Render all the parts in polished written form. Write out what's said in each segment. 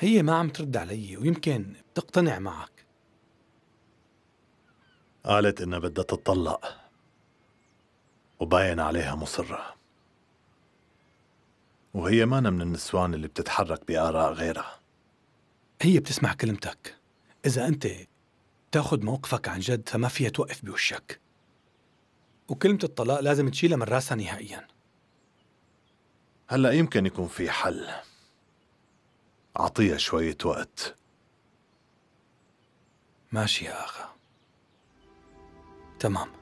هي ما عم ترد علي ويمكن تقتنع معك. قالت إنها بدها تتطلق وباين عليها مصرة، وهي مانا من النسوان اللي بتتحرك بآراء غيرها. هي بتسمع كلمتك. إذا أنت تاخد موقفك عن جد فما فيها توقف بوشك، وكلمة الطلاق لازم تشيلها من راسها نهائياً. هلأ يمكن يكون في حل، أعطيها شوية وقت. ماشي يا أخا، تمام.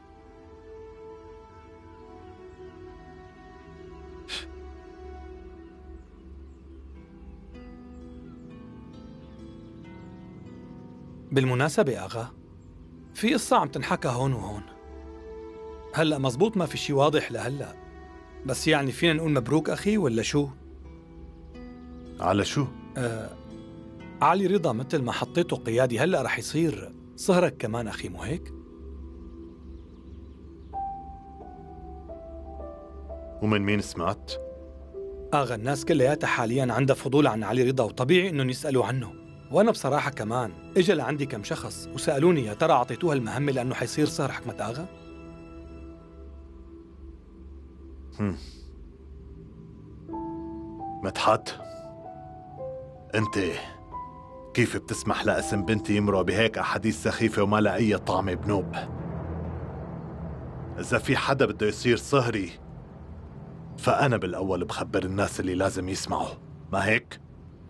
بالمناسبة يا أغا، في قصة عم تنحكى هون وهون. هلأ مزبوط ما في شي واضح لهلأ، بس يعني فينا نقول مبروك أخي ولا شو؟ على شو؟ علي رضا مثل ما حطيته قيادي هلأ رح يصير صهرك كمان أخي، مو هيك؟ ومن مين سمعت؟ أغا الناس كلياتها حالياً عندها فضول عن علي رضا، وطبيعي إنهم يسألوا عنه. وأنا بصراحة كمان إجا لعندي كم شخص وسألوني يا ترى أعطيتوها المهمة لأنه حيصير صهر حكمة أغا؟ مدحت، أنت كيف بتسمح لاسم بنتي يمرق بهيك أحاديث سخيفة وما لها أي طعمة بنوب؟ إذا في حدا بده يصير صهري فأنا بالأول بخبر الناس اللي لازم يسمعوا، ما هيك؟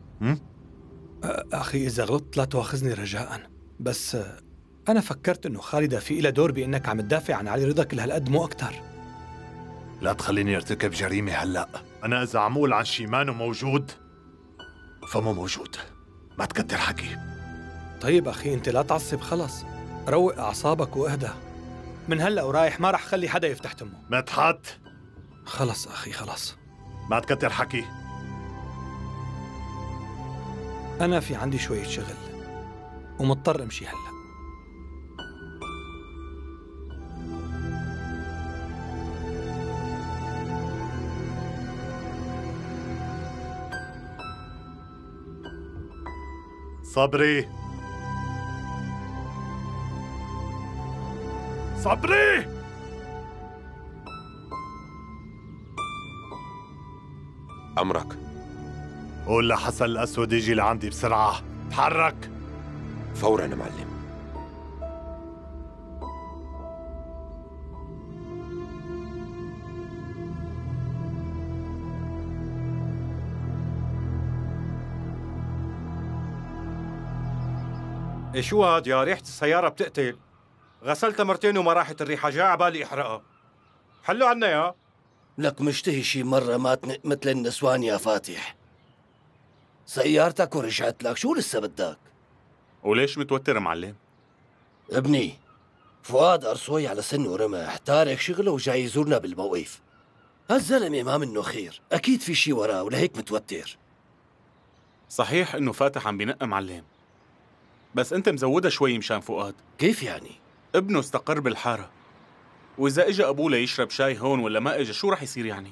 أخي إذا غلطت لا تواخذني رجاءً، بس أنا فكرت إنه خالدة في إلها دور بإنك عم تدافع عن علي رضا كل هالقد، مو أكتر. لا تخليني ارتكب جريمة هلأ. أنا إذا عمول عن شي مانو موجود فمو موجود، ما تكتر حكي. طيب أخي أنت لا تعصب، خلص روق أعصابك وأهدى. من هلأ ورايح ما رح خلي حدا يفتح تمه. مدحت، خلص أخي خلص، ما تكتر حكي. أنا في عندي شوية شغل ومضطر أمشي هلأ. صبري، صبري، أمرك. قول لحسن الأسود يجي لعندي بسرعة. تحرك فوراً يا معلم. شو هاد يا؟ ريحة السيارة بتقتل. غسلتها مرتين وما راحت الريحة، جاء عبالي احرقها. حلوا عنا يا. لك مشتهي شي مرة ما تنق مثل النسوان يا فاتح. سيارتك ورجعت لك، شو لسه بدك؟ وليش متوتر معلم؟ ابني فؤاد أرصوي على سن ورمح، تارك شغله وجاي يزورنا بالموقف. هالزلمة ما منه خير، أكيد في شي وراه ولهيك متوتر. صحيح إنه فاتح عم بينق معلم، بس أنت مزودها شوي مشان فؤاد. كيف يعني؟ ابنه استقر بالحارة، وإذا إجا أبوه ليشرب شاي هون ولا ما إجا شو رح يصير يعني؟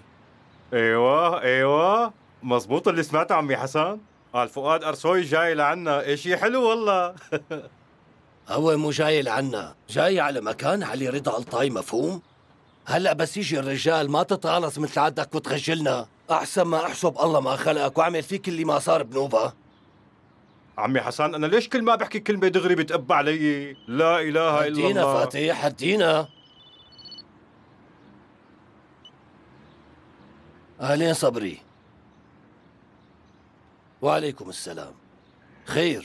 ايوه مزبوط اللي سمعته عمي حسن. قال فؤاد أرسوي جاي لعنا، شي حلو والله. هو مو جاي لعنا، جاي على مكان علي رضا الطاي، مفهوم؟ هلأ بس يجي الرجال ما تطالص مثل عادك وتخجلنا. أحسن ما أحسب الله ما خلقك وأعمل فيك اللي ما صار بنوبة. عمي حسن أنا ليش كل ما بحكي كلمة دغري بتقب علي؟ لا إله إلا الله. هدينا فاتح هدينا. أهلين صبري. وعليكم السلام. خير؟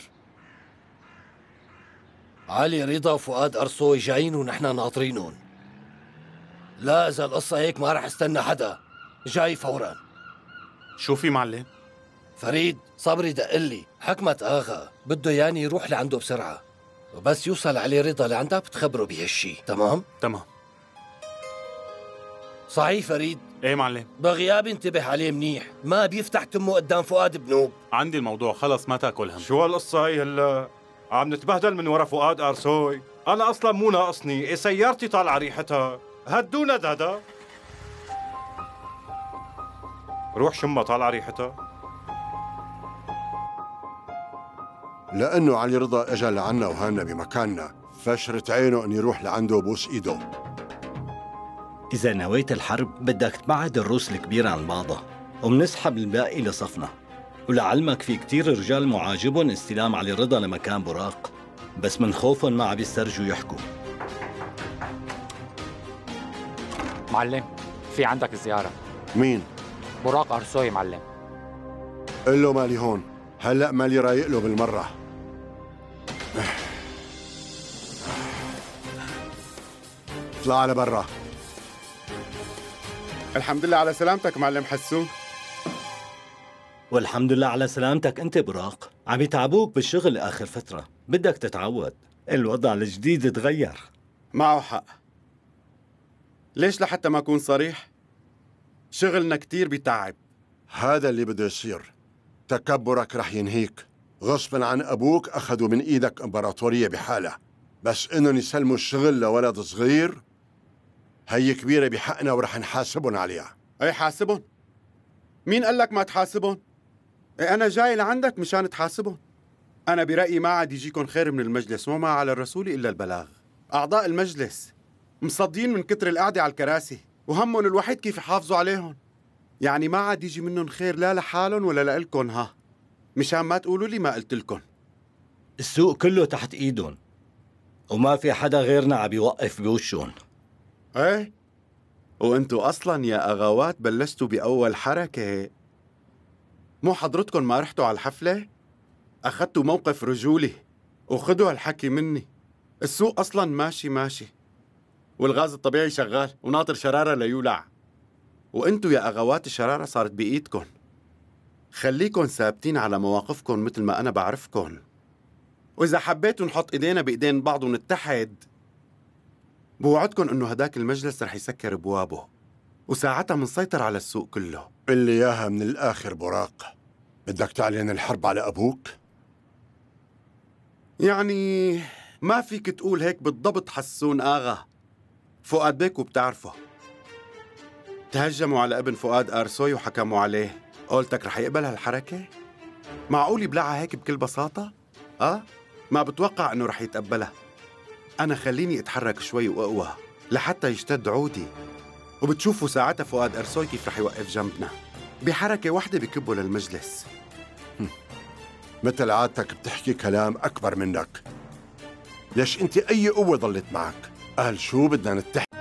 علي رضا وفؤاد أرصوي جايين ونحن ناطرينهم. لا إذا القصة هيك ما رح استنى حدا، جاي فورا. شو في معلم؟ فريد صبري دقلي حكمة آغا بده ياني يروح لعنده بسرعة، وبس يوصل علي رضا لعندك بتخبره بهالشي، تمام؟ تمام. صحيح فريد؟ ايه معلم. بغيابي انتبه عليه منيح، ما بيفتح تمه قدام فؤاد بنوب. عندي الموضوع خلص، ما تاكل هم. شو هالقصة هي هلا؟ عم نتبهدل من ورا فؤاد أرسوي. أنا أصلا مو ناقصني، سيارتي طالعة ريحتها. هدونا دادا. روح شمها طالعة ريحتها. لأنه علي رضا إجا لعنا وهانا بمكاننا، فشرت عينه أن يروح لعنده وبوس إيده. إذا نويت الحرب بدك تبعد الروس الكبيرة عن بعضها ومنسحب الباقي لصفنا. ولعلمك في كتير رجال معاجبهم استلام علي رضا لمكان براق، بس من خوفهم ما عم يسترجوا يحكوا. معلم، في عندك زيارة. مين؟ براق أرسوي معلم. قل له مالي هون، هلأ مالي رايق له بالمرة. اطلع على برا. الحمد لله على سلامتك معلم حسون. والحمد لله على سلامتك انت براق. عم يتعبوك بالشغل آخر فترة، بدك تتعود، الوضع الجديد تغير. معه حق. ليش لحتى ما أكون صريح؟ شغلنا كتير بيتعب. هذا اللي بده يصير. تكبرك رح ينهيك. غصبا عن أبوك أخذوا من إيدك إمبراطورية بحالة، بس إنهم يسلموا الشغل لولد صغير هي كبيرة بحقنا ورح نحاسبهم عليها. أي حاسبهم؟ مين قال لك ما تحاسبهم؟ أنا جاي لعندك مشان تحاسبهم. أنا برأيي ما عاد يجيكم خير من المجلس، وما على الرسول إلا البلاغ. أعضاء المجلس مصدين من كتر القعدة على الكراسي، وهمهم الوحيد كيف يحافظوا عليهم. يعني ما عاد يجي منهم خير لا لحالهم ولا لإلكن، ها مشان ما تقولوا لي ما قلت لكم. السوق كله تحت ايدهم وما في حدا غيرنا عم يوقف بوشهم. ايه، وانتوا اصلا يا اغاوات بلشتوا باول حركه. مو حضرتكم ما رحتوا على الحفله؟ اخذتوا موقف رجولي وخذوا هالحكي مني. السوق اصلا ماشي والغاز الطبيعي شغال وناطر شراره ليولع، وانتوا يا اغاوات الشراره صارت بايدكم. خليكن ثابتين على مواقفكم مثل ما انا بعرفكن، واذا حبيتوا نحط ايدينا بايدين بعض ونتحد، بوعدكن انه هداك المجلس رح يسكر ابوابه، وساعتها منسيطر على السوق كله. اللي اياها من الاخر براق. بدك تعلن الحرب على ابوك؟ يعني ما فيك تقول هيك بالضبط حسون آغا. فؤاد بيكو بتعرفه، تهجموا على ابن فؤاد أرسوي وحكموا عليه. قولتك رح يقبل هالحركة؟ معقول يبلعها هيك بكل بساطة؟ ما بتوقع انه رح يتقبلها. أنا خليني أتحرك شوي وأقوى لحتى يشتد عودي، وبتشوفوا ساعتها فؤاد أرسوي كيف رح يوقف جنبنا بحركة واحدة بكبه للمجلس. مثل عادتك بتحكي كلام أكبر منك. ليش أنت أي قوة ضلت معك؟ قال شو بدنا نتحد